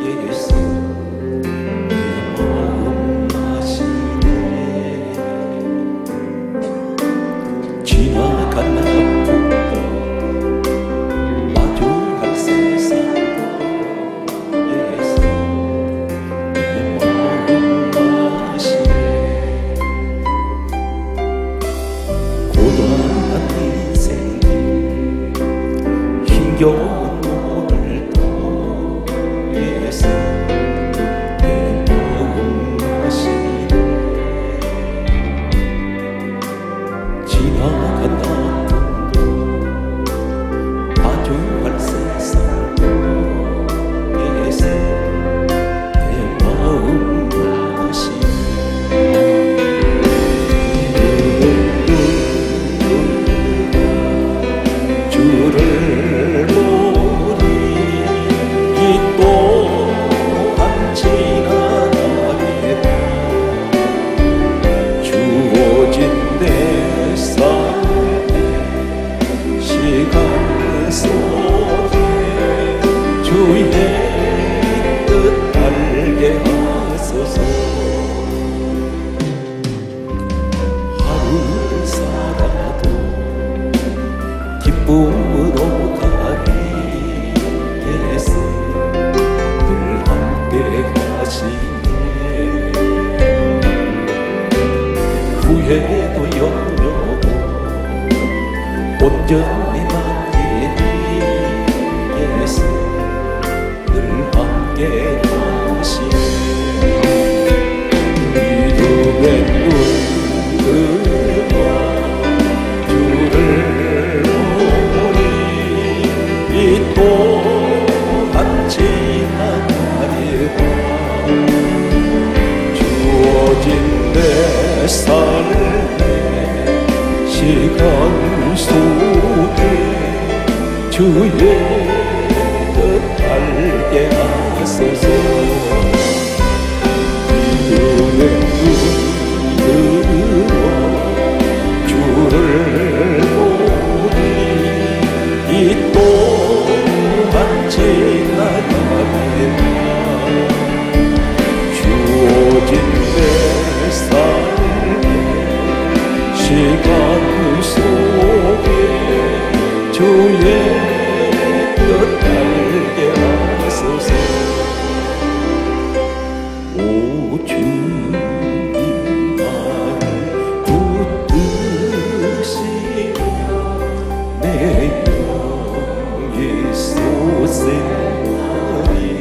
예수 내 마음 아시네. 지나간 아픔도 마주할 세상도 예수 내 마음 아시네. 고단한 인생이 힘겨운 주의 뜻 알게 하소서. 하루를 살아도 기쁨으로 가리 예수 늘 함께 가시네. 후회도 염려도 온전히 맡기니 예수 늘 함께 가시네. 믿음의 눈 뜨고 주를 보니 이 또한 지나가리라. 주어진 내 삶의 시간 속에 주의 뜻 알게 하소서. 믿음의 눈 뜨고 주를 보니 이 또한 지나가리라. 주어진 내 삶의 시간 속에 주의 뜻 알게 하소서. 오 주님 나를 붙드시고 내 영이 솟으나니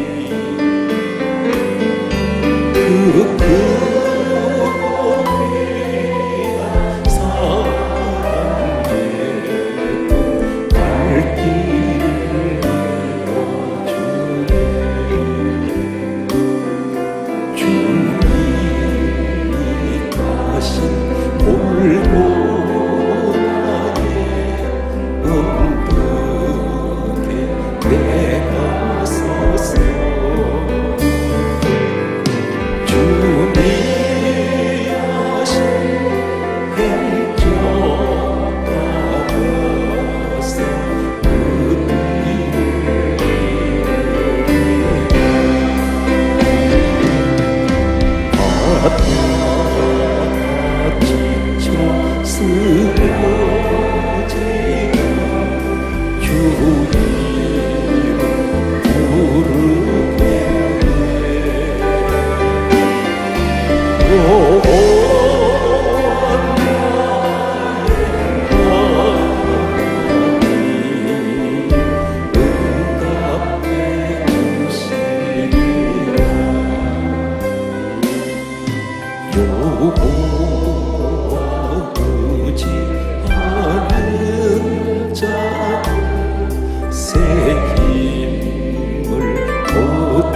보지 않은 자새 힘을 얻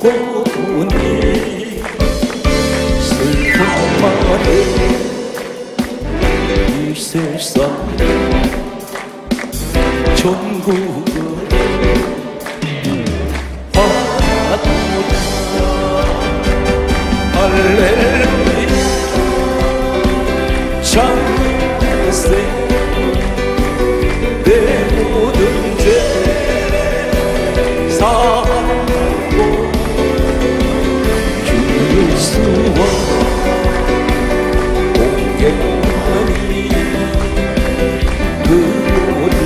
보니 슬픔만은 이 세상 전국을 화두다. 할렐루야 찬양세 내 모든 죄 사하고 주 예수와 공개하니 그 모든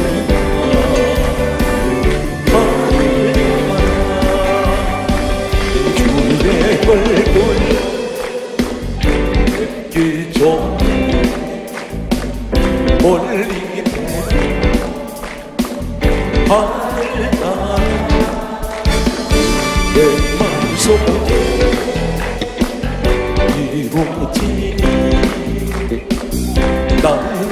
주의 얼굴 느끼죠. 멀리 하늘 따라 내 맘속에 이루어지니 나는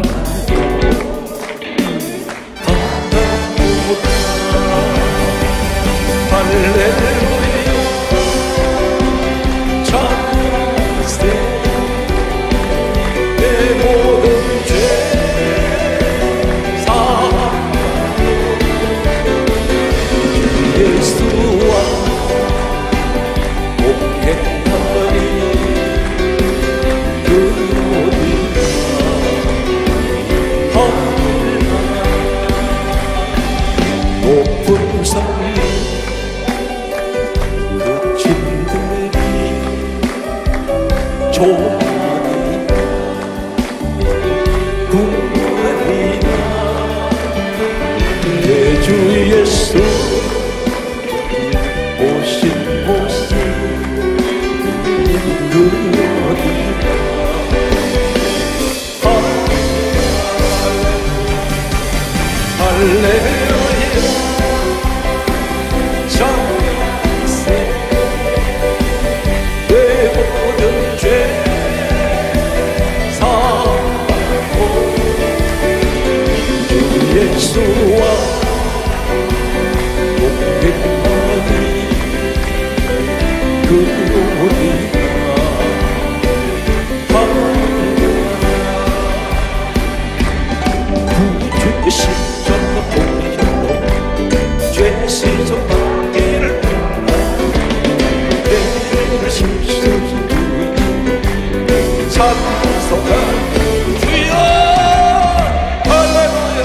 바라보다. 할렐루야 찬양세 내 모든 죄 예수와 공개하니 그 어디가 높은 산 그친들이 조만이 궁금하리라. 내 주 예수 오신 모습 그 어디가 할렐루야 찬양세 내 모든 죄 사하고 주 예수와 공개하니 그 어디가 구주의 십자가 보이로 죄 시속 밖에를 떠나 내를 실수히 찬송하는 주여 할렐루야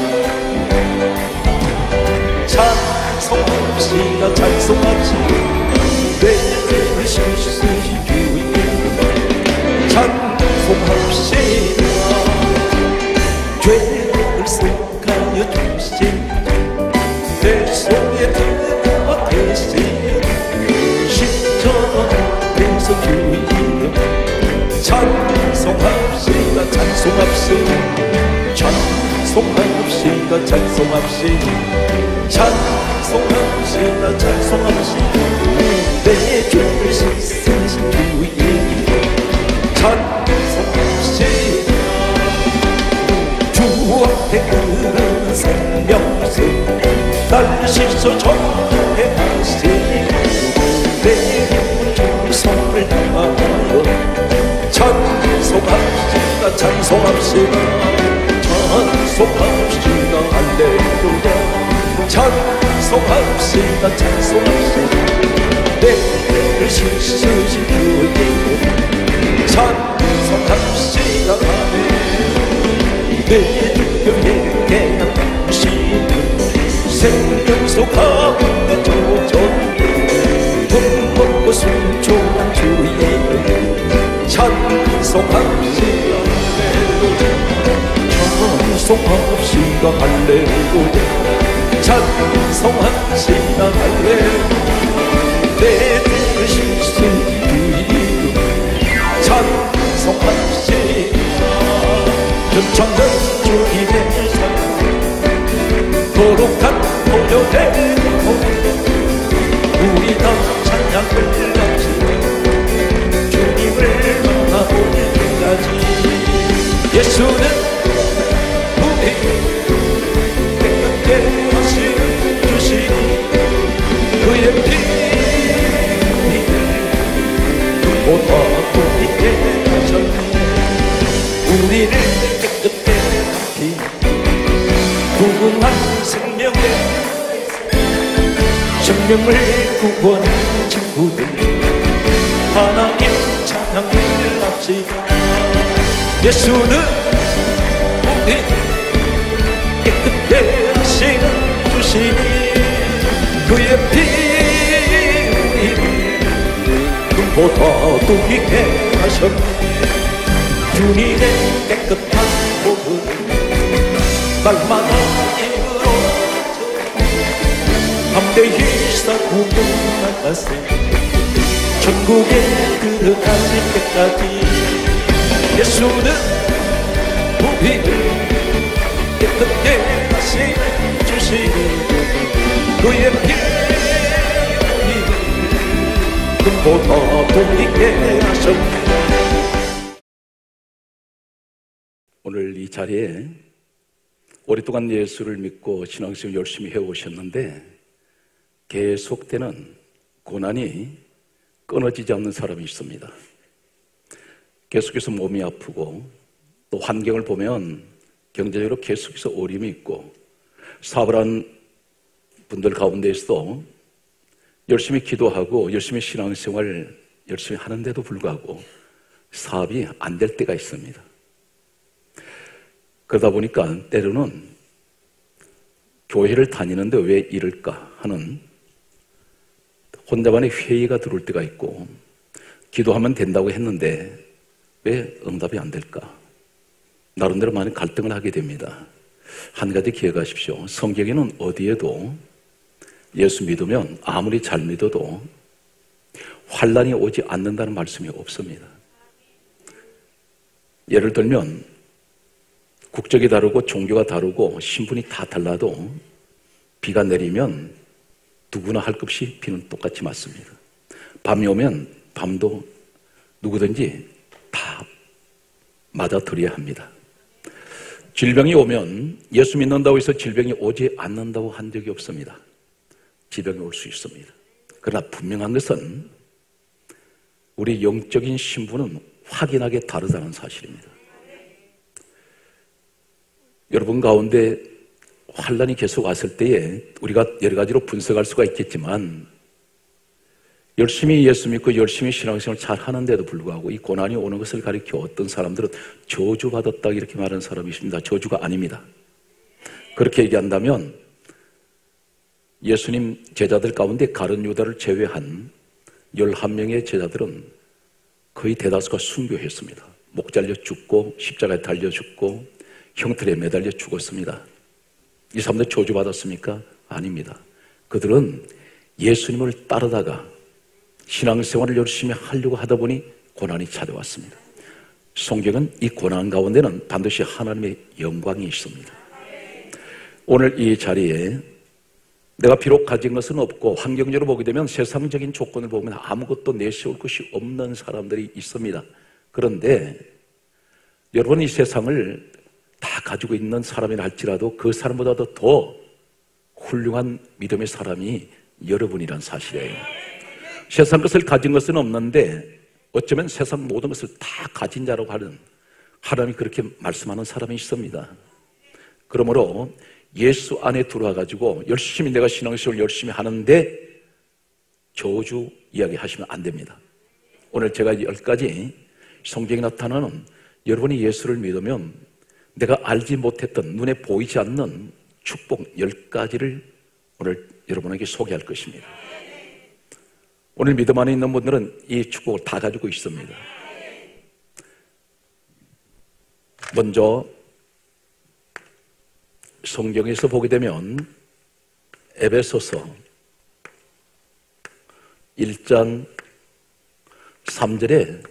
찬송합시다 찬송합시다 내를 실수히 주여 찬송합시다 죄를 속하여 주신 내 속에 들어 대신 십자가에서 주여 찬송합시다 찬송합시다 찬송합시다 찬송합시다 찬송합시다 찬송합시다 내 죄를 씻으신 주여 찬송합시다 주 앞에 그런 생명수 날 씻어 정하게 하시니 내 정성을 다하여 찬송합시다 찬송합시다 찬송합시다 할렐루야 찬송합시다 찬송합시다 내를 씻으신 주의 찬송합시다 내 주님께 하시는 생명수 가운데 조정 돈 먹고 순종한 주의 찬송합시다 찬송합시다 할렐루야 찬송합시다 할렐루야 내 주를 씻으신 주의 찬송합시다 전천전 주님의 사랑 거룩한 보혈대로 우리 다 찬양을 바치며 주님을 만나보는 때까지 예수는 우리 깨끗게 하시는 주시니 그의 피 생명의 생명을 구원한 친구들 하나님 찬양을 합시다. 예수는 우리 깨끗게 하시는 주시니 그의 피 우리를 금보다 도 있게 하셨네. 주님의 깨끗한 복음 날마다 입으로 담대히 싸고 나가세 천국에 들어갈 때까지 예수는 우리를 깨끗게 하시는 주시니 그의 피 우리를 금보다 도 있게 하셨네. 오늘 이 자리에 오랫동안 예수를 믿고 신앙생활 열심히 해오셨는데 계속되는 고난이 끊어지지 않는 사람이 있습니다. 계속해서 몸이 아프고 또 환경을 보면 경제적으로 계속해서 어려움이 있고 사업을 한 분들 가운데에서도 열심히 기도하고 열심히 신앙생활 열심히 하는데도 불구하고 사업이 안 될 때가 있습니다. 그러다 보니까 때로는 교회를 다니는데 왜 이럴까 하는 혼자만의 회의가 들어올 때가 있고 기도하면 된다고 했는데 왜 응답이 안 될까? 나름대로 많은 갈등을 하게 됩니다. 한 가지 기억하십시오. 성경에는 어디에도 예수 믿으면 아무리 잘 믿어도 환난이 오지 않는다는 말씀이 없습니다. 예를 들면 국적이 다르고 종교가 다르고 신분이 다 달라도 비가 내리면 누구나 할 것 없이 비는 똑같이 맞습니다. 밤이 오면 밤도 누구든지 다 맞아들여야 합니다. 질병이 오면 예수 믿는다고 해서 질병이 오지 않는다고 한 적이 없습니다. 질병이 올 수 있습니다. 그러나 분명한 것은 우리 영적인 신분은 확연하게 다르다는 사실입니다. 여러분 가운데 환난이 계속 왔을 때에 우리가 여러 가지로 분석할 수가 있겠지만 열심히 예수 믿고 열심히 신앙생활을 잘 하는데도 불구하고 이 고난이 오는 것을 가리켜 어떤 사람들은 저주받았다 이렇게 말하는 사람이 있습니다. 저주가 아닙니다. 그렇게 얘기한다면 예수님 제자들 가운데 가룟 유다를 제외한 11명의 제자들은 거의 대다수가 순교했습니다. 목 잘려 죽고 십자가에 달려 죽고 형틀에 매달려 죽었습니다. 이 사람들 저주받았습니까? 아닙니다. 그들은 예수님을 따르다가 신앙생활을 열심히 하려고 하다 보니 고난이 찾아왔습니다. 성경은 이 고난 가운데는 반드시 하나님의 영광이 있습니다. 오늘 이 자리에 내가 비록 가진 것은 없고 환경적으로 보게 되면 세상적인 조건을 보면 아무것도 내세울 것이 없는 사람들이 있습니다. 그런데 여러분 이 세상을 다 가지고 있는 사람이라 할지라도 그 사람보다도 더 훌륭한 믿음의 사람이 여러분이란 사실이에요. 세상 것을 가진 것은 없는데 어쩌면 세상 모든 것을 다 가진 자라고 하는 하나님이 그렇게 말씀하는 사람이 있습니다. 그러므로 예수 안에 들어와가지고 열심히 내가 신앙생활을 열심히 하는데 저주 이야기 하시면 안 됩니다. 오늘 제가 10가지 성경에 나타나는 여러분이 예수를 믿으면 내가 알지 못했던 눈에 보이지 않는 축복 10가지를 오늘 여러분에게 소개할 것입니다. 오늘 믿음 안에 있는 분들은 이 축복을 다 가지고 있습니다. 먼저 성경에서 보게 되면 에베소서 1장 3절에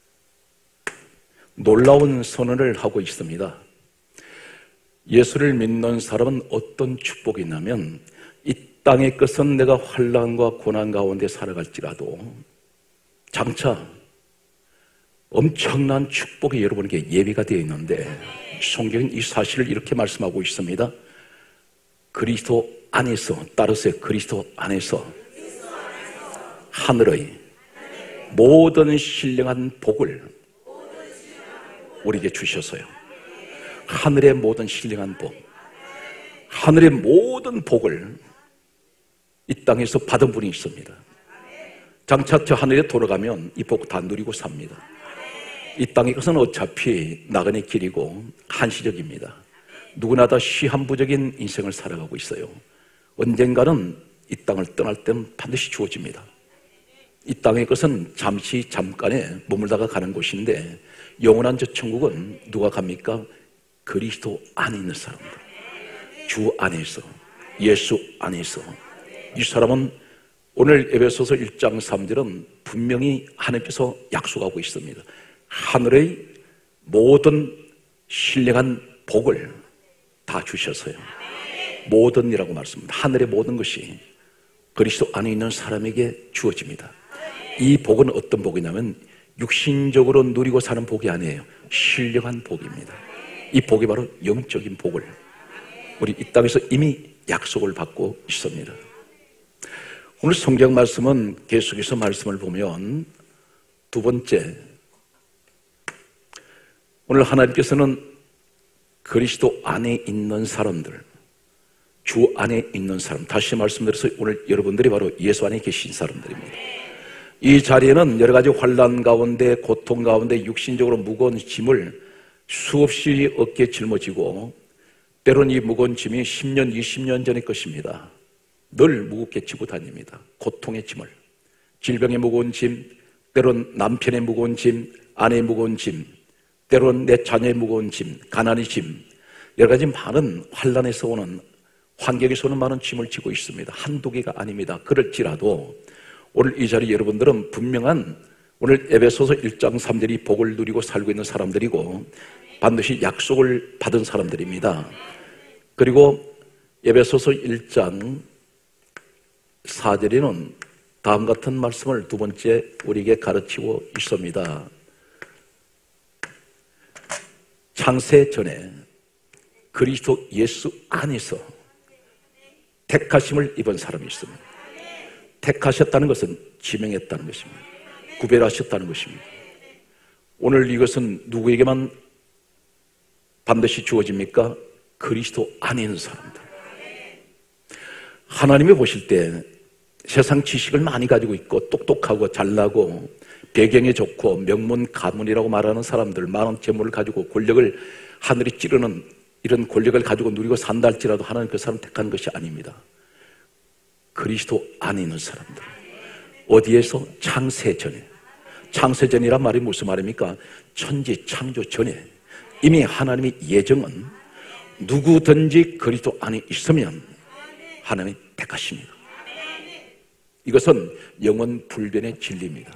놀라운 선언을 하고 있습니다. 예수를 믿는 사람은 어떤 축복이 있냐면 이 땅의 것은 내가 환난과 고난 가운데 살아갈지라도 장차 엄청난 축복이 여러분에게 예비가 되어 있는데 성경은 이 사실을 이렇게 말씀하고 있습니다. 그리스도 안에서 따르세요. 그리스도 안에서 하늘의 모든 신령한 복을 우리에게 주셔서요. 하늘의 모든 신령한 복, 하늘의 모든 복을 이 땅에서 받은 분이 있습니다. 장차 저 하늘에 돌아가면 이 복 다 누리고 삽니다. 이 땅의 것은 어차피 나그네 길이고 한시적입니다. 누구나 다 시한부적인 인생을 살아가고 있어요. 언젠가는 이 땅을 떠날 때는 반드시 주어집니다. 이 땅의 것은 잠시 잠깐에 머물다가 가는 곳인데 영원한 저 천국은 누가 갑니까? 그리스도 안에 있는 사람들, 주 안에서, 예수 안에서. 이 사람은 오늘 에베소서 1장 3절은 분명히 하나님께서 약속하고 있습니다. 하늘의 모든 신령한 복을 다 주셔서요. 모든이라고 말씀합니다. 하늘의 모든 것이 그리스도 안에 있는 사람에게 주어집니다. 이 복은 어떤 복이냐면 육신적으로 누리고 사는 복이 아니에요. 신령한 복입니다. 이 복이 바로 영적인 복을 우리 이 땅에서 이미 약속을 받고 있습니다. 오늘 성경 말씀은 계속해서 말씀을 보면 두 번째, 오늘 하나님께서는 그리스도 안에 있는 사람들, 주 안에 있는 사람, 다시 말씀드려서 오늘 여러분들이 바로 예수 안에 계신 사람들입니다. 이 자리에는 여러 가지 환난 가운데, 고통 가운데 육신적으로 무거운 짐을 수없이 어깨에 짊어지고, 때로는 이 무거운 짐이 10년, 20년 전의 것입니다. 늘 무겁게 지고 다닙니다. 고통의 짐을, 질병의 무거운 짐, 때론 남편의 무거운 짐, 아내의 무거운 짐, 때론 내 자녀의 무거운 짐, 가난의 짐, 여러 가지 많은 환난에서 오는, 환경에서 오는 많은 짐을 지고 있습니다. 한두 개가 아닙니다. 그럴지라도 오늘 이 자리 여러분들은 분명한 오늘 에베소서 1장 3절이 복을 누리고 살고 있는 사람들이고 반드시 약속을 받은 사람들입니다. 그리고 에베소서 1장 4절에는 다음 같은 말씀을 두 번째 우리에게 가르치고 있습니다. 창세 전에 그리스도 예수 안에서 택하심을 입은 사람이 있습니다. 택하셨다는 것은 지명했다는 것입니다. 구별하셨다는 것입니다. 오늘 이것은 누구에게만 반드시 주어집니까? 그리스도 안에 있는 사람들. 하나님이 보실 때 세상 지식을 많이 가지고 있고 똑똑하고 잘나고 배경이 좋고 명문 가문이라고 말하는 사람들, 많은 재물을 가지고 권력을 하늘이 찌르는 이런 권력을 가지고 누리고 산다 할지라도 하나님 그 사람 택하는 것이 아닙니다. 그리스도 안에 있는 사람들. 어디에서? 창세전에. 창세전이란 말이 무슨 말입니까? 천지 창조 전에 이미 하나님의 예정은 누구든지 그리스도 안에 있으면 하나님이 택하십니다. 이것은 영원 불변의 진리입니다.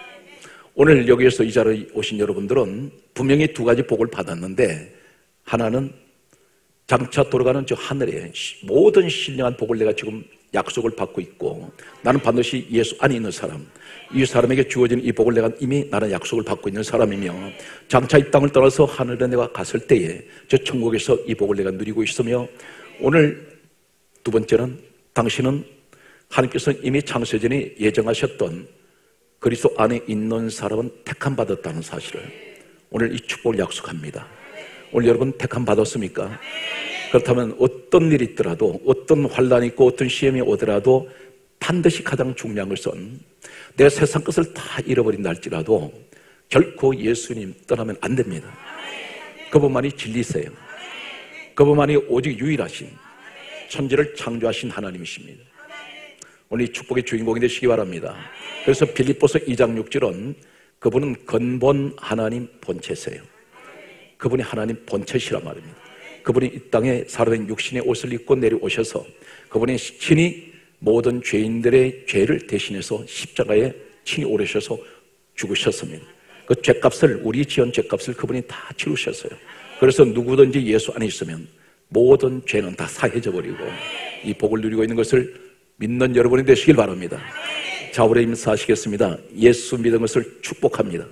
오늘 여기에서 이 자리에 오신 여러분들은 분명히 두 가지 복을 받았는데, 하나는 장차 돌아가는 저 하늘에 모든 신령한 복을 내가 지금 약속을 받고 있고, 나는 반드시 예수 안에 있는 사람, 이 사람에게 주어진 이 복을 내가 이미 나는 약속을 받고 있는 사람이며, 장차 이 땅을 떠나서 하늘에 내가 갔을 때에 저 천국에서 이 복을 내가 누리고 있으며, 오늘 두 번째는 당신은 하나님께서 이미 창세전에 예정하셨던 그리스도 안에 있는 사람은 택함 받았다는 사실을 오늘 이 축복을 약속합니다. 오늘 여러분 택함 받았습니까? 그렇다면 어떤 일이 있더라도, 어떤 환난이 있고 어떤 시험이 오더라도 반드시 가장 중요한 것은 내가 세상 것을 다 잃어버린다 할지라도 결코 예수님 떠나면 안 됩니다. 그분만이 진리세요. 그분만이 오직 유일하신 천지를 창조하신 하나님이십니다. 오늘 이 축복의 주인공이 되시기 바랍니다. 그래서 빌립보서 2장 6절은 그분은 근본 하나님 본체세요. 그분이 하나님 본체시란 말입니다. 그분이 이 땅에 사람의 육신의 옷을 입고 내려오셔서 그분이 친히 모든 죄인들의 죄를 대신해서 십자가에 친히 오르셔서 죽으셨습니다. 그 죄값을, 우리 지은 죄값을 그분이 다 치르셨어요. 그래서 누구든지 예수 안에 있으면 모든 죄는 다 사해져 버리고 이 복을 누리고 있는 것을 믿는 여러분이 되시길 바랍니다. 자, 우리 인사하시겠습니다. 예수 믿은 것을 축복합니다.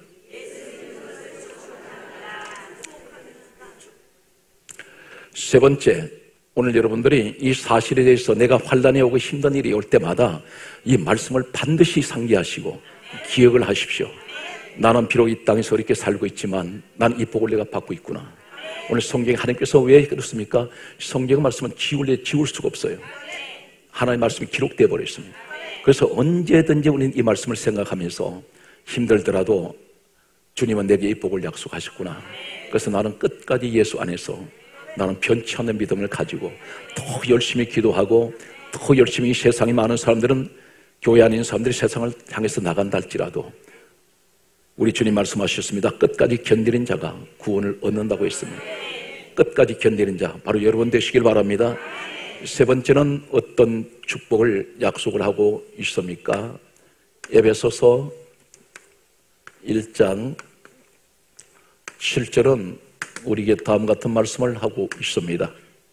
세 번째, 오늘 여러분들이 이 사실에 대해서 내가 환난이 오고 힘든 일이 올 때마다 이 말씀을 반드시 상기하시고 기억을 하십시오. 나는 비록 이 땅에서 이렇게 살고 있지만 난 이 복을 내가 받고 있구나. 오늘 성경에 하나님께서 왜 그렇습니까? 성경 말씀은 지울 수가 없어요. 하나님의 말씀이 기록되어 버렸습니다. 그래서 언제든지 우리는 이 말씀을 생각하면서 힘들더라도 주님은 내게 이 복을 약속하셨구나. 그래서 나는 끝까지 예수 안에서 나는 변치 않는 믿음을 가지고 더 열심히 기도하고 더 열심히 세상에 많은 사람들은 교회 안에 있는 사람들이 세상을 향해서 나간다 할지라도 우리 주님 말씀하셨습니다. 끝까지 견디는 자가 구원을 얻는다고 했습니다. 끝까지 견디는 자 바로 여러분 되시길 바랍니다. 세 번째는 어떤 축복을 약속을 하고 있습니까? 에베소서 1장 7절은 우리에게 다음 같은 말씀을 하고 있습니다.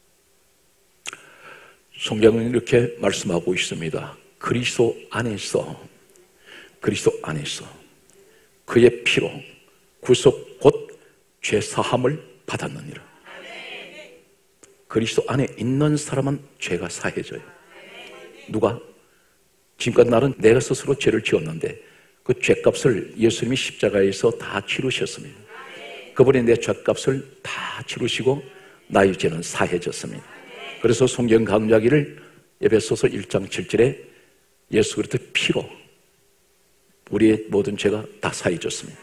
성경은 이렇게 말씀하고 있습니다. 그리스도 안에서 그의 피로 구속 곧 죄사함을 받았느니라. 그리스도 안에 있는 사람은 죄가 사해져요. 누가? 지금까지 나는 내가 스스로 죄를 지었는데 그 죄값을 예수님이 십자가에서 다 치르셨습니다. 그분이 내 죄값을 다 치르시고 나의 죄는 사해졌습니다. 그래서 성경 강조하기를 에베소서 1장 7절에 예수 그리스도의 피로 우리의 모든 죄가 다 사해졌습니다.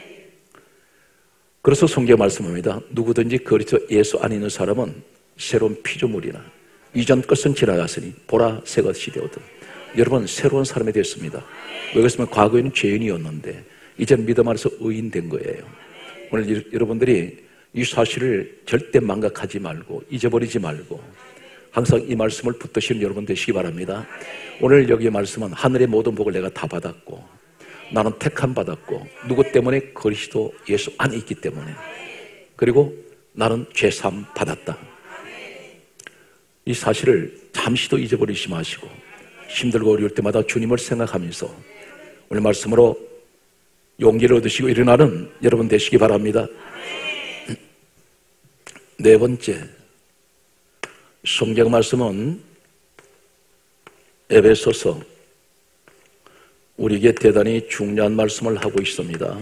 그래서 성경 말씀합니다. 누구든지 그리스도 예수 안에 있는 사람은 새로운 피조물이나 이전 것은 지나갔으니 보라 새 것이 되었다. 여러분 새로운 사람이 됐습니다. 왜 그랬으면 과거에는 죄인이었는데 이제는 믿음 안에서 의인된 거예요. 오늘 여러분들이 이 사실을 절대 망각하지 말고 잊어버리지 말고 항상 이 말씀을 붙드시는 여러분 되시기 바랍니다. 오늘 여기의 말씀은 하늘의 모든 복을 내가 다 받았고 나는 택함 받았고 누구 때문에? 그리스도 예수 안에 있기 때문에. 그리고 나는 죄사함 받았다. 이 사실을 잠시도 잊어버리지 마시고 힘들고 어려울 때마다 주님을 생각하면서 오늘 말씀으로 용기를 얻으시고 일어나는 여러분 되시기 바랍니다. 네 번째 성경 말씀은 에베소서 우리에게 대단히 중요한 말씀을 하고 있습니다.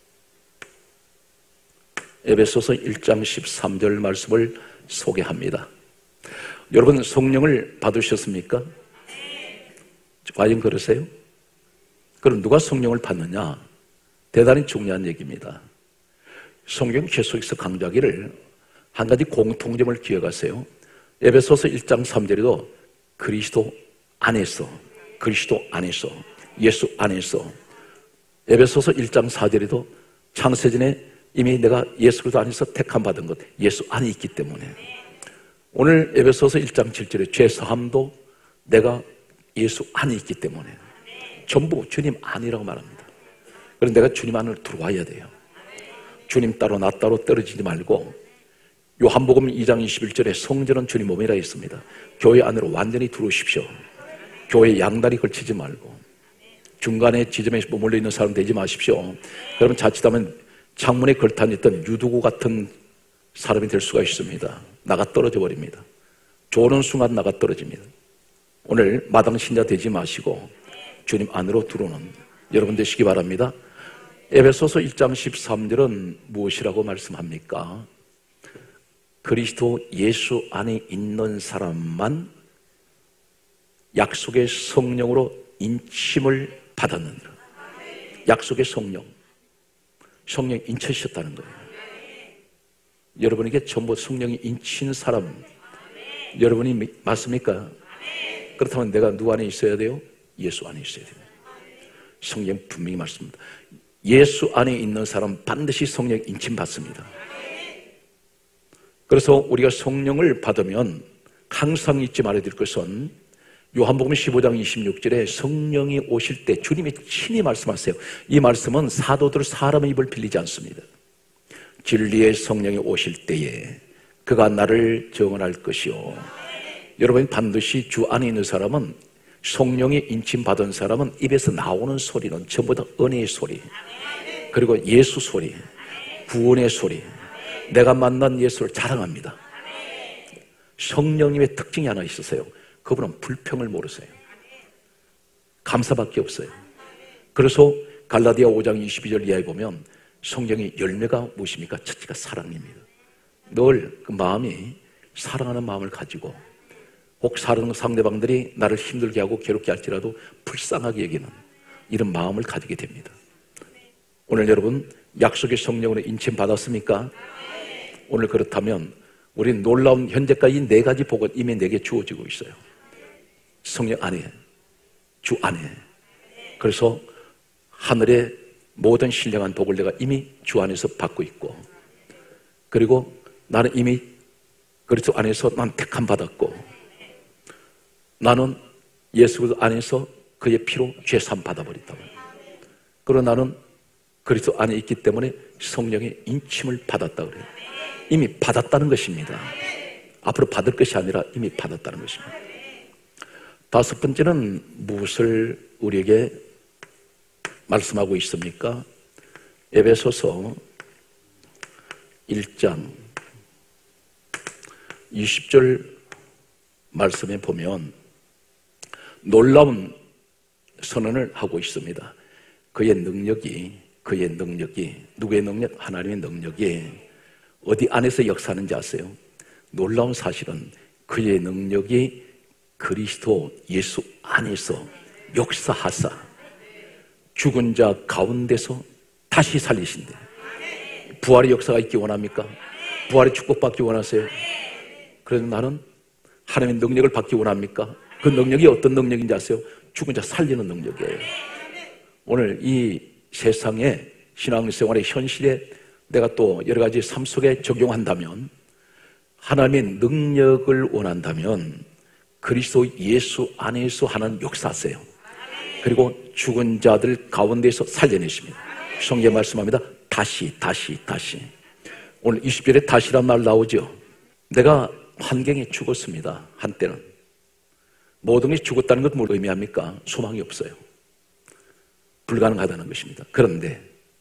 에베소서 1장 13절 말씀을 소개합니다. 여러분 성령을 받으셨습니까? 과연 그러세요? 그럼 누가 성령을 받느냐? 대단히 중요한 얘기입니다. 성경 계속해서 강조하기를 한 가지 공통점을 기억하세요. 에베소서 1장 3절에도 그리스도 안에서 예수 안에서 에베소서 1장 4절에도 창세전에 이미 내가 예수 그리스도 안에서 택함 받은 것 예수 안에 있기 때문에 오늘 에베소서 1장 7절에 죄사함도 내가 예수 안에 있기 때문에 전부 주님 안이라고 말합니다. 그래서 내가 주님 안으로 들어와야 돼요. 주님 따로 나 따로 떨어지지 말고 요한복음 2장 21절에 성전은 주님 몸이라 했습니다. 교회 안으로 완전히 들어오십시오. 교회 양다리 걸치지 말고 중간에 지점에 머물러 있는 사람 되지 마십시오. 그러면 자칫하면 창문에 걸터앉았던 유두구 같은 사람이 될 수가 있습니다. 나가 떨어져 버립니다. 조는 순간 나가 떨어집니다. 오늘 마당 신자 되지 마시고 주님 안으로 들어오는 여러분 되시기 바랍니다. 에베소서 1장 13절은 무엇이라고 말씀합니까? 그리스도 예수 안에 있는 사람만 약속의 성령으로 인침을 받았느니라. 약속의 성령 인치셨다는 거예요. 여러분에게 전부 성령이 인친 사람 여러분이 맞습니까? 그렇다면 내가 누구 안에 있어야 돼요? 예수 안에 있어야 돼요. 성경 분명히 말씀합니다. 예수 안에 있는 사람 반드시 성령 인침 받습니다. 그래서 우리가 성령을 받으면 항상 잊지 말아야 될 것은 요한복음 15장 26절에 성령이 오실 때 주님이 친히 말씀하세요. 이 말씀은 사도들 사람의 입을 빌리지 않습니다. 진리의 성령이 오실 때에 그가 나를 정언할 것이요. 여러분 반드시 주 안에 있는 사람은 성령이 인침받은 사람은 입에서 나오는 소리는 전부 다 은혜의 소리 그리고 예수 소리 구원의 소리 내가 만난 예수를 자랑합니다. 성령님의 특징이 하나 있으세요. 그분은 불평을 모르세요. 감사밖에 없어요. 그래서 갈라디아 5장 22절 이하에 보면 성령의 열매가 무엇입니까? 첫째가 사랑입니다. 늘 그 마음이 사랑하는 마음을 가지고 혹 사랑하는 상대방들이 나를 힘들게 하고 괴롭게 할지라도 불쌍하게 여기는 이런 마음을 가지게 됩니다. 오늘 여러분 약속의 성령으로 인침 받았습니까? 오늘 그렇다면 우리는 놀라운 현재까지 4가지 복은 이미 내게 주어지고 있어요. 성령 안에, 주 안에. 그래서 하늘의 모든 신령한 복을 내가 이미 주 안에서 받고 있고, 그리고 나는 이미 그리스도 안에서 난 택함 받았고, 나는 예수 그리스도 안에서 그의 피로 죄사함 받아버렸다고. 그리고 나는 그리스도 안에 있기 때문에 성령의 인침을 받았다 그래요. 이미 받았다는 것입니다. 앞으로 받을 것이 아니라 이미 받았다는 것입니다. 5번째는 무엇을 우리에게 말씀하고 있습니까? 에베소서 1장 20절 말씀에 보면 놀라운 선언을 하고 있습니다. 그의 능력이 누구의 능력? 하나님의 능력이 어디 안에서 역사하는지 아세요? 놀라운 사실은 그의 능력이 그리스도 예수 안에서 역사하사 죽은 자 가운데서 다시 살리신대. 부활의 역사가 있기 원합니까? 부활의 축복받기 원하세요? 그래서 나는 하나님의 능력을 받기 원합니까? 그 능력이 어떤 능력인지 아세요? 죽은 자 살리는 능력이에요. 오늘 이 세상의 신앙생활의 현실에 내가 또 여러 가지 삶 속에 적용한다면, 하나님의 능력을 원한다면 그리스도 예수 안에서 하는 역사세요. 그리고 죽은 자들 가운데서 살려내십니다. 성경 말씀합니다. 다시. 오늘 20절에 다시란 말 나오죠. 내가 환경에 죽었습니다. 한때는. 모든 것이 죽었다는 것은 뭘 의미합니까? 소망이 없어요. 불가능하다는 것입니다. 그런데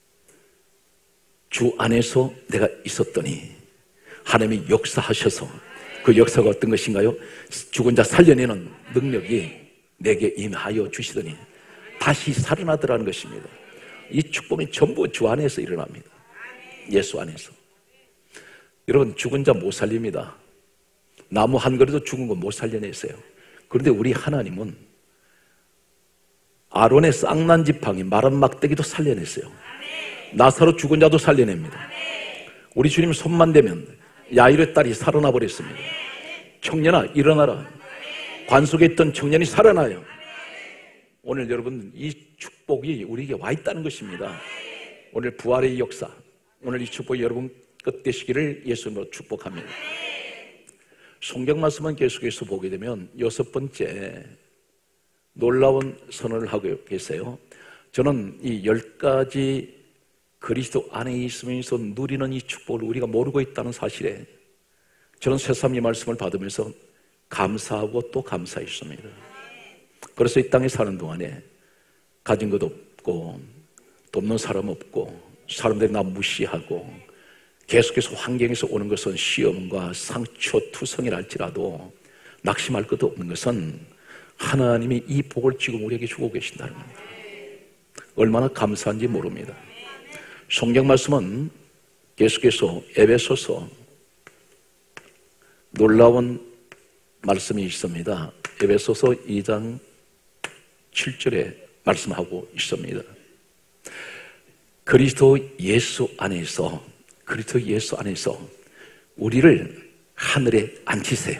주 안에서 내가 있었더니 하나님이 역사하셔서, 그 역사가 어떤 것인가요? 죽은 자 살려내는 능력이 내게 임하여 주시더니 다시 살아나더라는 것입니다. 이 축복이 전부 주 안에서 일어납니다. 예수 안에서. 여러분, 죽은 자 못 살립니다. 나무 한 그루도 죽은 거 못 살려냈어요. 그런데 우리 하나님은 아론의 쌍난 지팡이, 마른 막대기도 살려냈어요. 나사로 죽은 자도 살려냅니다. 우리 주님 손만 대면 야이로의 딸이 살아나 버렸습니다. 청년아 일어나라. 관 속에 있던 청년이 살아나요. 오늘 여러분, 이 축복이 우리에게 와 있다는 것입니다. 오늘 부활의 역사, 오늘 이 축복이 여러분 끝 되시기를 예수님으로 축복합니다. 성경 말씀은 계속해서 보게 되면 6번째 놀라운 선언을 하고 계세요. 저는 이 10가지 그리스도 안에 있으면서 누리는 이 축복을 우리가 모르고 있다는 사실에 저는 새삼 이 말씀을 받으면서 감사하고 또 감사했습니다. 그래서 이 땅에 사는 동안에 가진 것 없고 돕는 사람 없고 사람들이 나 무시하고 계속해서 환경에서 오는 것은 시험과 상처, 투성이랄지라도 낙심할 것도 없는 것은 하나님이 이 복을 지금 우리에게 주고 계신다는 겁니다. 얼마나 감사한지 모릅니다. 성경 말씀은 계속해서 에베소서 놀라운 말씀이 있습니다. 에베소서 2장 7절에 말씀하고 있습니다. 그리스도 예수 안에서 우리를 하늘에 앉히세요.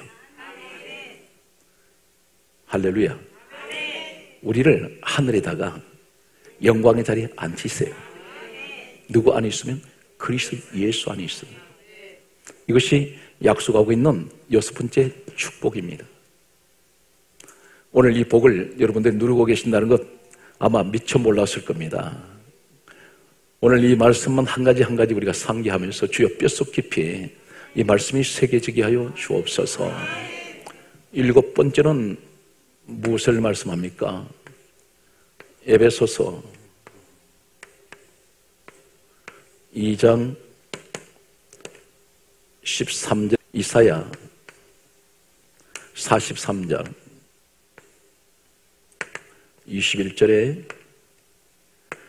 할렐루야. 우리를 하늘에다가 영광의 자리에 앉히세요. 누구 안에 있으면? 그리스도 예수 안에 있습니다. 이것이 약속하고 있는 6번째 축복입니다. 오늘 이 복을 여러분들이 누리고 계신다는 것 아마 미처 몰랐을 겁니다. 오늘 이 말씀만 한 가지 한 가지 우리가 상기하면서 주여 뼛속 깊이 이 말씀이 새겨지게 하여 주옵소서. 7번째는 무엇을 말씀합니까? 에베소서 2장 13절, 이사야 43장 21절에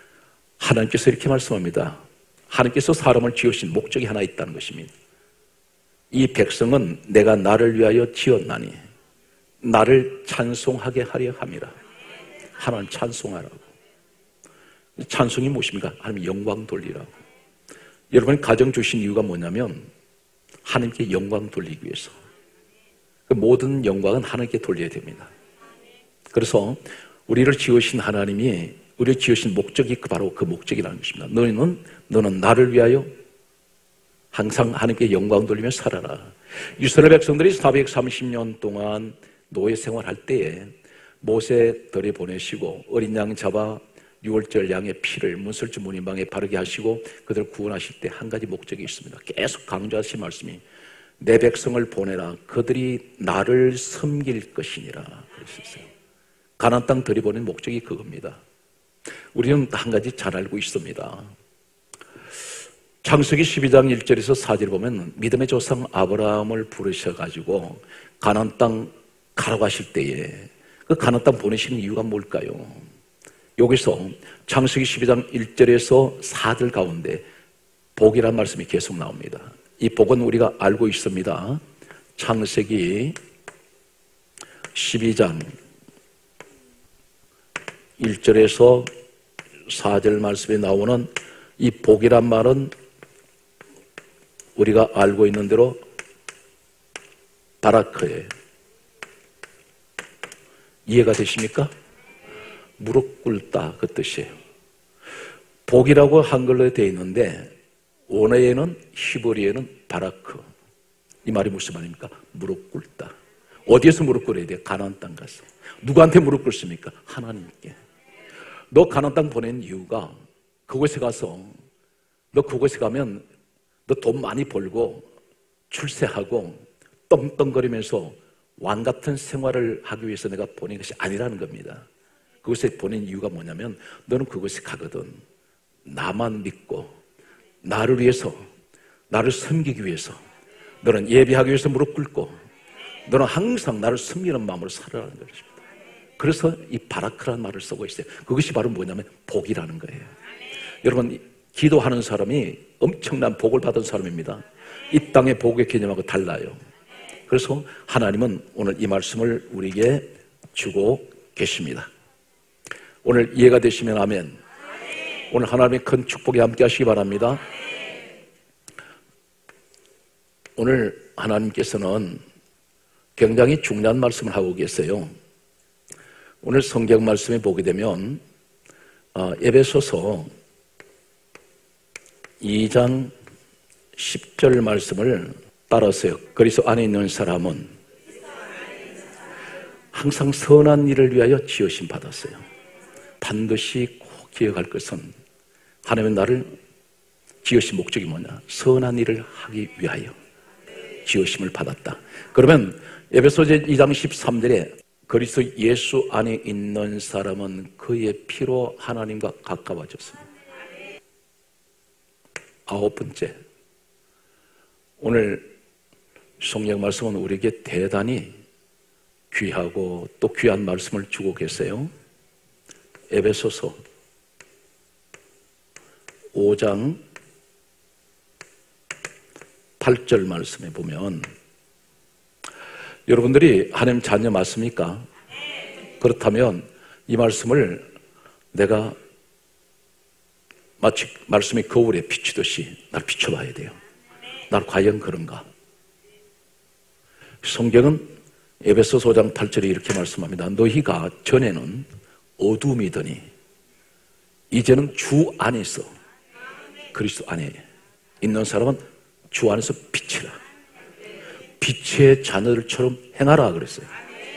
하나님께서 이렇게 말씀합니다. 하나님께서 사람을 지으신 목적이 하나 있다는 것입니다. 이 백성은 내가 나를 위하여 지었나니 나를 찬송하게 하려 함이라. 하나님 찬송하라고. 찬송이 무엇입니까? 하나님 영광 돌리라고. 여러분 가정 주신 이유가 뭐냐면 하나님께 영광 돌리기 위해서. 그 모든 영광은 하나님께 돌려야 됩니다. 그래서 우리를 지으신 하나님이 우리를 지으신 목적이 바로 그 목적이라는 것입니다. 너는 나를 위하여 항상 하나님께 영광 돌리며 살아라. 이스라엘 백성들이 430년 동안 노예 생활할 때에 모세 들에 보내시고 어린 양 잡아 6월절 양의 피를 문설주 문인방에 바르게 하시고 그들을 구원하실 때 한 가지 목적이 있습니다. 계속 강조하신 말씀이 내 백성을 보내라. 그들이 나를 섬길 것이니라 그러셨어요. 가나안 땅 들이보낸 목적이 그겁니다. 우리는 한 가지 잘 알고 있습니다. 창세기 12장 1절에서 4절 보면 믿음의 조상 아브라함을 부르셔가지고 가나안 땅 가라고 하실 때에 그 가나안 땅 보내시는 이유가 뭘까요? 여기서 창세기 12장 1절에서 4절 가운데 복이라는 말씀이 계속 나옵니다. 이 복은 우리가 알고 있습니다. 창세기 12장 1절에서 4절 말씀에 나오는 이 복이란 말은 우리가 알고 있는 대로 바라크예요. 이해가 되십니까? 무릎 꿇다 그 뜻이에요. 복이라고 한글로 되어 있는데 원어에는 히브리어에는 바라크. 이 말이 무슨 말입니까? 무릎 꿇다. 어디에서 무릎 꿇어야 돼요? 가나안 땅 가서. 누구한테 무릎 꿇습니까? 하나님께. 너 가나안 땅 보낸 이유가 그곳에 가서 너 그곳에 가면 너 돈 많이 벌고 출세하고 떵떵거리면서 왕 같은 생활을 하기 위해서 내가 보낸 것이 아니라는 겁니다. 그곳에 보낸 이유가 뭐냐면 너는 그곳에 가거든 나만 믿고 나를 위해서 나를 섬기기 위해서 너는 예배하기 위해서 무릎 꿇고 너는 항상 나를 섬기는 마음으로 살아라는 것입니다. 그래서 이 바라크라는 말을 쓰고 있어요. 그것이 바로 뭐냐면 복이라는 거예요. 여러분 기도하는 사람이 엄청난 복을 받은 사람입니다. 이 땅의 복의 개념하고 달라요. 그래서 하나님은 오늘 이 말씀을 우리에게 주고 계십니다. 오늘 이해가 되시면 아멘. 오늘 하나님의 큰 축복이 함께 하시기 바랍니다. 오늘 하나님께서는 굉장히 중요한 말씀을 하고 계세요. 오늘 성경 말씀에 보게 되면 에베소서 2장 10절 말씀을 따라서요. 그리스도 안에 있는 사람은 항상 선한 일을 위하여 지으심 받았어요. 반드시 꼭 기억할 것은 하나님은 나를 지으신 목적이 뭐냐? 선한 일을 하기 위하여 지으심을 받았다. 그러면 에베소서 2장 13절에 그리스도 예수 안에 있는 사람은 그의 피로 하나님과 가까워졌습니다. 9번째, 오늘 성경 말씀은 우리에게 대단히 귀하고 또 귀한 말씀을 주고 계세요. 에베소서 5장 8절 말씀에 보면 여러분들이 하나님 자녀 맞습니까? 그렇다면 이 말씀을 내가 마치 말씀이 거울에 비추듯이 날 비춰봐야 돼요. 날 과연 그런가? 성경은 에베소서 5장 8절에 이렇게 말씀합니다. 너희가 전에는 어둠이더니 이제는 주 안에서 그리스도 안에 있는 사람은 주 안에서 빛이라. 빛의 자녀들처럼 행하라 그랬어요.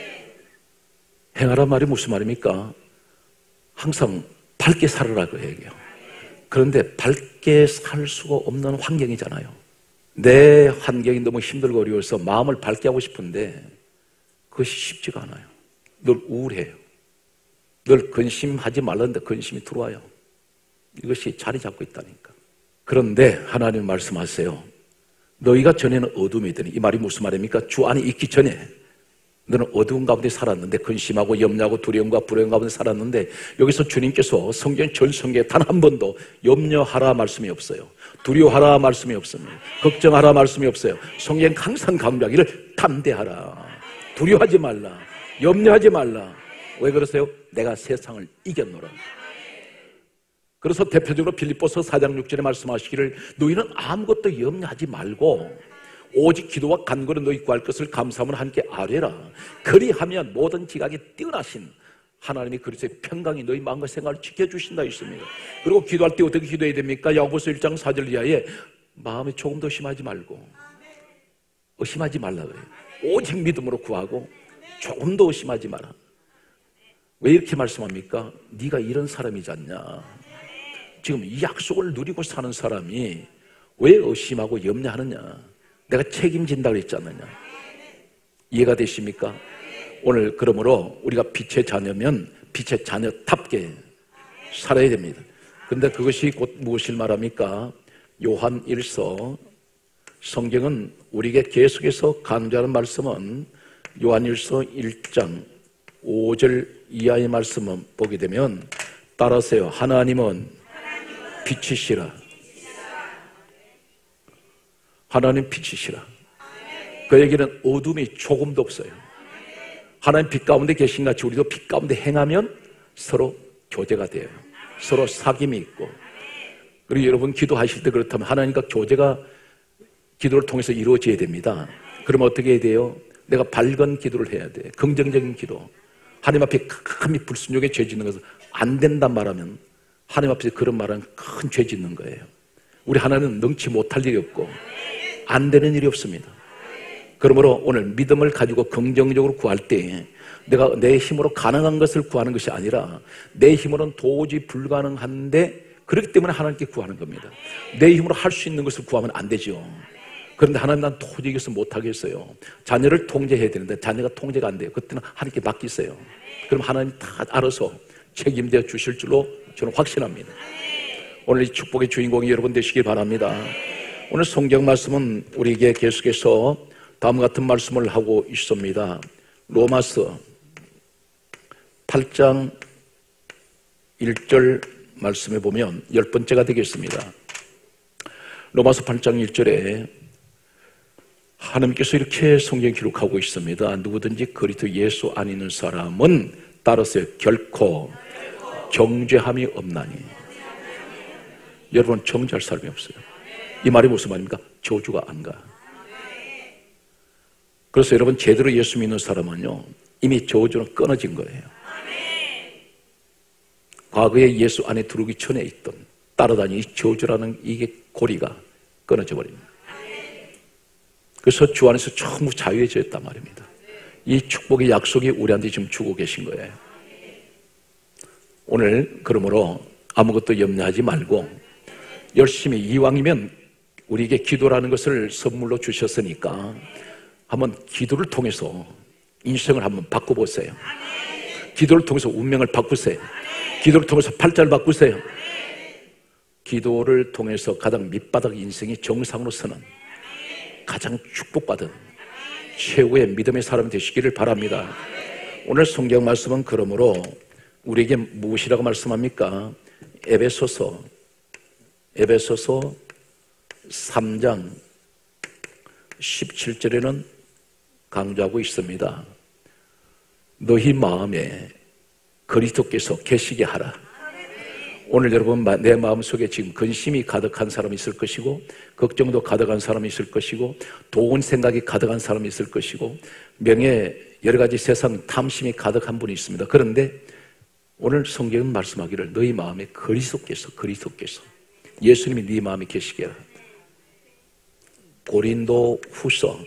행하란 말이 무슨 말입니까? 항상 밝게 살아라 그 얘기예요. 그런데 밝게 살 수가 없는 환경이잖아요. 내 환경이 너무 힘들고 어려워서 마음을 밝게 하고 싶은데 그것이 쉽지가 않아요. 늘 우울해요. 늘 근심하지 말라는데 근심이 들어와요. 이것이 자리 잡고 있다니까. 그런데 하나님 말씀하세요. 너희가 전에는 어둠이더니 이 말이 무슨 말입니까? 주 안에 있기 전에 너는 어두운 가운데 살았는데, 근심하고 염려하고 두려움과 불안 가운데 살았는데, 여기서 주님께서 성경 전 성경에 단 한 번도 염려하라 말씀이 없어요. 두려워하라 말씀이 없습니다. 걱정하라 말씀이 없어요. 성경 항상 강조하기를 담대하라, 두려워하지 말라, 염려하지 말라. 왜 그러세요? 내가 세상을 이겼노라. 그래서 대표적으로 빌립보서 4장 6절에 말씀하시기를 너희는 아무것도 염려하지 말고 오직 기도와 간구로 너희 구할 것을 감사함으로 함께 아뢰라. 그리하면 모든 지각이 뛰어나신 하나님이 그리스도의 평강이 너희 마음과 생각을 지켜주신다 했습니다. 그리고 기도할 때 어떻게 기도해야 됩니까? 야고보서 1장 4절 이하에 마음에 조금 더 의심하지 말고, 의심하지 말라 그래요. 오직 믿음으로 구하고 조금 더 의심하지 마라. 왜 이렇게 말씀합니까? 네가 이런 사람이지 않냐. 지금 이 약속을 누리고 사는 사람이 왜 의심하고 염려하느냐. 내가 책임진다고 했지 않느냐. 이해가 되십니까? 오늘 그러므로 우리가 빛의 자녀면 빛의 자녀답게 살아야 됩니다. 그런데 그것이 곧 무엇을 말합니까? 요한 1서, 성경은 우리에게 계속해서 강조하는 말씀은 요한 1서 1장 5절 이하의 말씀을 보게 되면 따라하세요. 하나님은 빛이시라. 하나님 빛이시라. 그에게는 어둠이 조금도 없어요. 하나님 빛 가운데 계신 같이 우리도 빛 가운데 행하면 서로 교제가 돼요. 서로 사귐이 있고. 그리고 여러분 기도하실 때 그렇다면 하나님과 교제가 기도를 통해서 이루어져야 됩니다. 그러면 어떻게 해야 돼요? 내가 밝은 기도를 해야 돼. 긍정적인 기도. 하나님 앞에 감히 불순종에 죄 짓는 것은 안 된단 말하면 하나님 앞에서 그런 말은 큰 죄 짓는 거예요. 우리 하나님은 능치 못할 일이 없고 안 되는 일이 없습니다. 그러므로 오늘 믿음을 가지고 긍정적으로 구할 때 내가 내 힘으로 가능한 것을 구하는 것이 아니라 내 힘으로는 도저히 불가능한데 그렇기 때문에 하나님께 구하는 겁니다. 내 힘으로 할 수 있는 것을 구하면 안 되죠. 그런데 하나님 난 도저히 이것을 못하겠어요. 자녀를 통제해야 되는데 자녀가 통제가 안 돼요. 그때는 하나님께 맡기세요. 그럼 하나님 다 알아서 책임져 주실 줄로 저는 확신합니다. 오늘 이 축복의 주인공이 여러분 되시길 바랍니다. 오늘 성경 말씀은 우리에게 계속해서 다음과 같은 말씀을 하고 있습니다. 로마서 8장 1절 말씀에 보면 10번째가 되겠습니다. 로마서 8장 1절에 하나님께서 이렇게 성경 기록하고 있습니다. 누구든지 그리스도 예수 안 있는 사람은 따라서 결코 정죄함이 없나니. 여러분 정죄할 사람이 없어요. 이 말이 무슨 말입니까? 저주가 안 가. 그래서 여러분 제대로 예수 믿는 사람은요 이미 저주는 끊어진 거예요. 과거에 예수 안에 들어오기 전에 있던 따라다니는 저주라는 이게 고리가 끊어져 버립니다. 그래서 주 안에서 전부 자유해졌단 말입니다. 이 축복의 약속이 우리한테 지금 주고 계신 거예요. 오늘 그러므로 아무것도 염려하지 말고 열심히, 이왕이면 우리에게 기도라는 것을 선물로 주셨으니까 한번 기도를 통해서 인생을 한번 바꿔보세요. 기도를 통해서 운명을 바꾸세요. 기도를 통해서 팔자를 바꾸세요. 기도를 통해서 가장 밑바닥 인생이 정상으로 서는 가장 축복받은 최고의 믿음의 사람이 되시기를 바랍니다. 오늘 성경 말씀은 그러므로 우리에게 무엇이라고 말씀합니까? 에베소서 3장 17절에는 강조하고 있습니다. 너희 마음에 그리스도께서 계시게 하라. 오늘 여러분 내 마음속에 지금 근심이 가득한 사람이 있을 것이고 걱정도 가득한 사람이 있을 것이고 좋은 생각이 가득한 사람이 있을 것이고 명예 여러 가지 세상 탐심이 가득한 분이 있습니다. 그런데 오늘 성경은 말씀하기를 너희 마음에 그리스도께서 예수님이 네 마음에 계시게 하라. 고린도 후서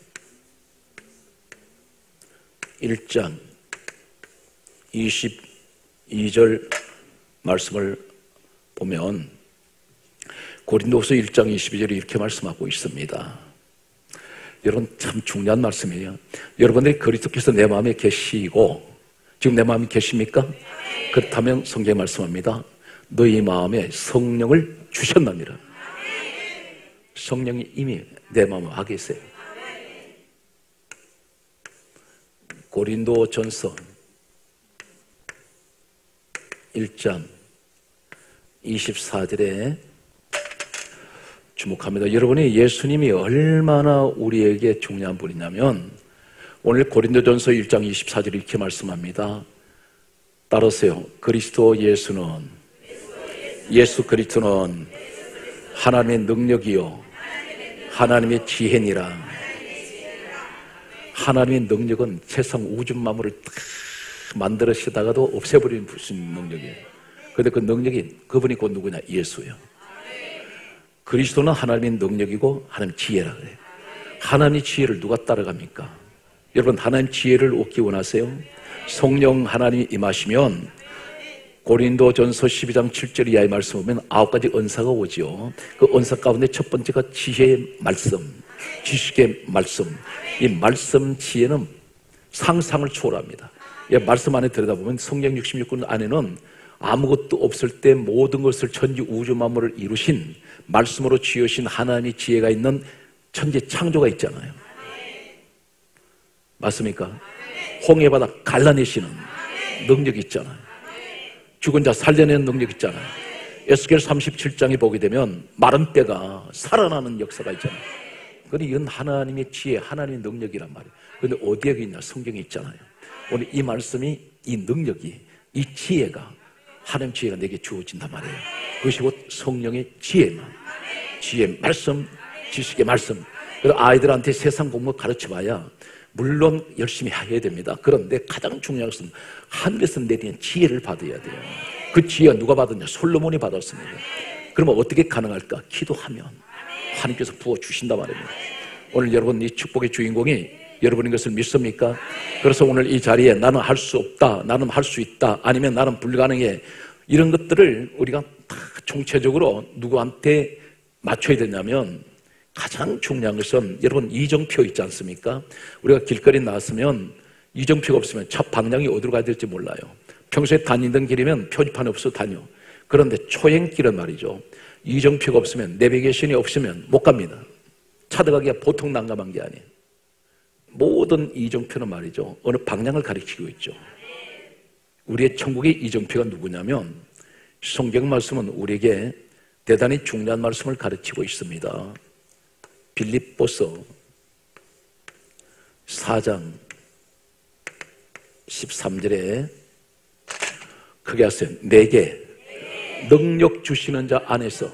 1장 22절 말씀을 보면 고린도후서 1장 22절에 이렇게 말씀하고 있습니다. 여러분 참 중요한 말씀이에요. 여러분들이 그리스도께서 내 마음에 계시고 지금 내 마음에 계십니까? 그렇다면 성경에 말씀합니다. 너희 마음에 성령을 주셨느니라. 성령이 이미 내 마음에 와 계세요. 고린도전서 1장 24절에 주목합니다. 여러분이 예수님이 얼마나 우리에게 중요한 분이냐면 오늘 고린도전서 1장 24절 이렇게 말씀합니다. 따르세요. 예수 그리스도는 하나님의 능력이요 하나님의 지혜니라. 하나님의 능력은 세상 우주 만물을 다 만들으시다가도 없애버리는 무슨 능력이에요. 그런데 그 능력이 그분이 곧 누구냐? 예수예요. 그리스도는 하나님의 능력이고 하나님의 지혜라 그래요. 하나님의 지혜를 누가 따라갑니까? 여러분 하나님의 지혜를 얻기 원하세요? 성령 하나님이 임하시면 고린도전서 12장 7절 이하의 말씀 보면 9가지 언사가 오죠. 그 언사 가운데 첫 번째가 지혜의 말씀, 지식의 말씀. 이 말씀 지혜는 상상을 초월합니다. 이 말씀 안에 들여다보면 성경 66권 안에는 아무것도 없을 때 모든 것을 천지 우주 만물을 이루신 말씀으로 지으신 하나님의 지혜가 있는 천지 창조가 있잖아요. 맞습니까? 홍해바다 갈라내시는 능력이 있잖아요. 죽은 자 살려내는 능력이 있잖아요. 에스겔 37장에 보게 되면 마른 뼈가 살아나는 역사가 있잖아요. 그러니 이건 하나님의 지혜, 하나님의 능력이란 말이에요. 그런데 어디에 있냐? 성경에 있잖아요. 오늘 이 말씀이, 이 능력이, 이 지혜가, 하나님의 지혜가 내게 주어진단 말이에요. 그것이 곧 성령의 지혜만. 지혜의 말씀, 지식의 말씀. 그래서 아이들한테 세상 공부 가르쳐봐야 물론 열심히 해야 됩니다. 그런데 가장 중요한 것은 하늘에서 내리는 지혜를 받아야 돼요. 그 지혜가 누가 받았냐? 솔로몬이 받았습니다. 그러면 어떻게 가능할까? 기도하면 하나님께서 부어주신단 말입니다. 오늘 여러분 이 축복의 주인공이 여러분인 것을 믿습니까? 그래서 오늘 이 자리에 나는 할 수 없다, 나는 할 수 있다, 아니면 나는 불가능해, 이런 것들을 우리가 다 총체적으로 누구한테 맞춰야 되냐면 가장 중요한 것은 여러분 이정표 있지 않습니까? 우리가 길거리 나왔으면 이정표가 없으면 차 방향이 어디로 가야 될지 몰라요. 평소에 다니던 길이면 표지판이 없어도 다녀. 그런데 초행길은 말이죠, 이정표가 없으면, 내비게이션이 없으면 못 갑니다. 차 들어가기가 보통 난감한 게 아니에요. 모든 이정표는 말이죠, 어느 방향을 가리키고 있죠. 우리의 천국의 이정표가 누구냐면 성경 말씀은 우리에게 대단히 중요한 말씀을 가르치고 있습니다. 빌립보서 4장 13절에 크게 하세요. 내게 능력 주시는 자 안에서.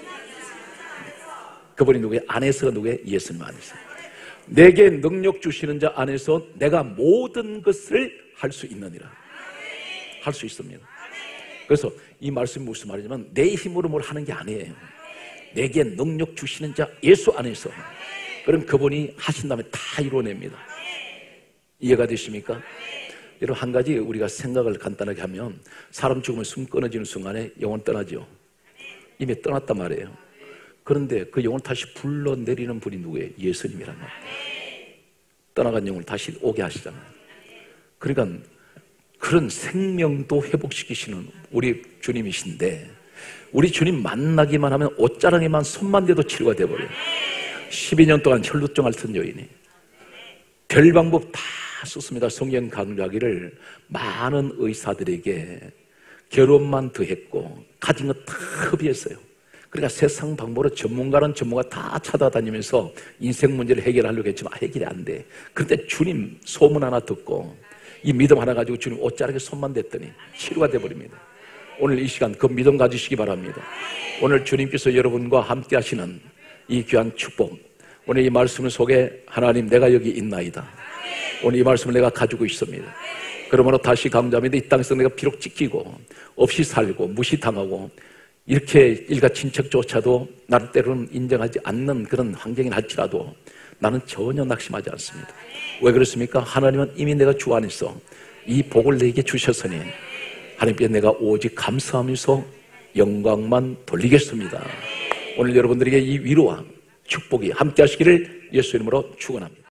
그분이 누구예요? 안에서가 누구예요? 예수님 안에서. 내게 능력 주시는 자 안에서 내가 모든 것을 할 수 있느니라. 할 수 있습니다. 그래서 이 말씀이 무슨 말이냐면 내 힘으로 뭘 하는 게 아니에요. 내게 능력 주시는 자 예수 안에서. 그럼 그분이 하신 다음에 다 이루어냅니다. 이해가 되십니까? 여러분 한 가지 우리가 생각을 간단하게 하면 사람 죽으면 숨 끊어지는 순간에 영혼 떠나죠. 이미 떠났단 말이에요. 그런데 그 영혼 다시 불러내리는 분이 누구예요? 예수님이란 말이에요. 떠나간 영혼을 다시 오게 하시잖아요. 그러니까 그런 생명도 회복시키시는 우리 주님이신데 우리 주님 만나기만 하면 옷자랑에만 손만 대도 치료가 돼버려요. 12년 동안 혈루증 앓던 여인이 별 방법 다 썼습니다. 성경 강좌기를 많은 의사들에게 결혼만 더했고 가진 거 다 합의했어요. 그러니까 세상 방법으로 전문가는 전문가 다 찾아다니면서 인생 문제를 해결하려고 했지만 해결이 안 돼. 그런데 주님 소문 하나 듣고 이 믿음 하나 가지고 주님 옷자락에 손만 댔더니 치료가 돼버립니다. 오늘 이 시간 그 믿음 가지시기 바랍니다. 오늘 주님께서 여러분과 함께 하시는 이 귀한 축복, 오늘 이 말씀 속에 하나님 내가 여기 있나이다. 오늘 이 말씀을 내가 가지고 있습니다. 그러므로 다시 강조합니다. 이 땅에서 내가 비록 찢기고 없이 살고 무시당하고 이렇게 일가 친척조차도 나를 때로는 인정하지 않는 그런 환경이 할지라도 나는 전혀 낙심하지 않습니다. 왜 그렇습니까? 하나님은 이미 내가 주 안에서 이 복을 내게 주셨으니 하나님께 내가 오직 감사하면서 영광만 돌리겠습니다. 오늘 여러분들에게 이 위로와 축복이 함께 하시기를 예수 이름으로 축원합니다.